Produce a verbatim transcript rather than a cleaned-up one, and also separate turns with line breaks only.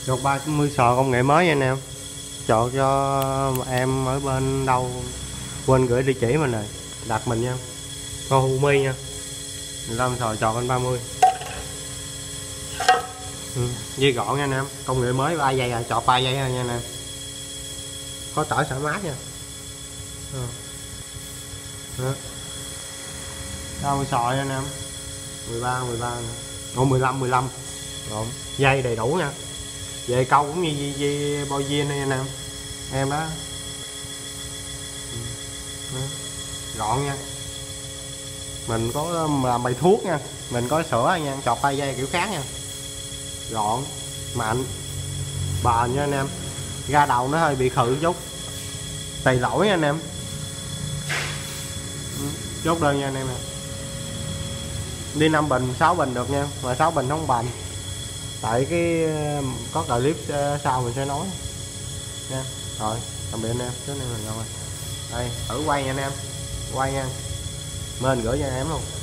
Chột ba mươi sò công nghệ mới nha anh em. Chọn cho em ở bên đâu quên gửi địa chỉ mình rồi, đặt mình nha. Con Humi nha. mười lăm sò chọn anh ba mươi. Ừ, dây gọn nha anh em, công nghệ mới ba giây à, chọt ba giây nha anh em. Có tỏi xả mát nha. Ừ. Đó. Đâu sò nha anh em. mười ba mười ba. Ủa mười lăm mười lăm. Rồi, dây đầy đủ nha. Về câu cũng như dây, dây bao viên đây anh em. Em đó. Đó. Gọn nha. Mình có làm bài thuốc nha, mình có sữa nha, chọt ba giây kiểu khác nha. Gọn, mạnh, bền nha anh em. Ra đầu nó hơi bị khự chút, tùy lỗi nha anh em. Chốt đơn nha anh em nè. Đi năm bình sáu bình được nha, mà sáu bình không bền. Tại cái có clip sau mình sẽ nói nha. Rồi tạm biệt anh em, trước này mình rồi đây thử quay nha anh em, quay nha, mình gửi cho anh em luôn.